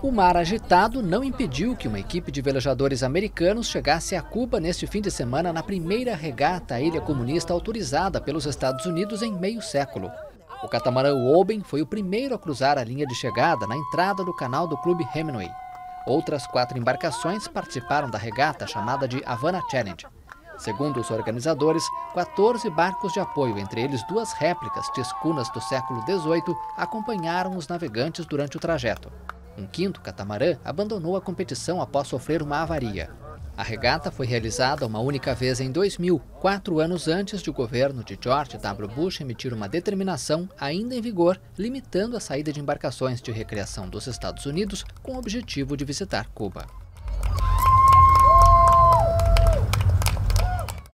O mar agitado não impediu que uma equipe de velejadores americanos chegasse a Cuba neste fim de semana na primeira regata à ilha comunista autorizada pelos Estados Unidos em meio século. O catamarã Oben foi o primeiro a cruzar a linha de chegada na entrada do canal do Clube Hemingway. Outras 4 embarcações participaram da regata chamada de Havana Challenge. Segundo os organizadores, 14 barcos de apoio, entre eles 2 réplicas de escunas do século XVIII, acompanharam os navegantes durante o trajeto. Um 5º catamarã abandonou a competição após sofrer uma avaria. A regata foi realizada uma única vez em 2000, 4 anos antes de o governo de George W. Bush emitir uma determinação ainda em vigor, limitando a saída de embarcações de recreação dos Estados Unidos com o objetivo de visitar Cuba.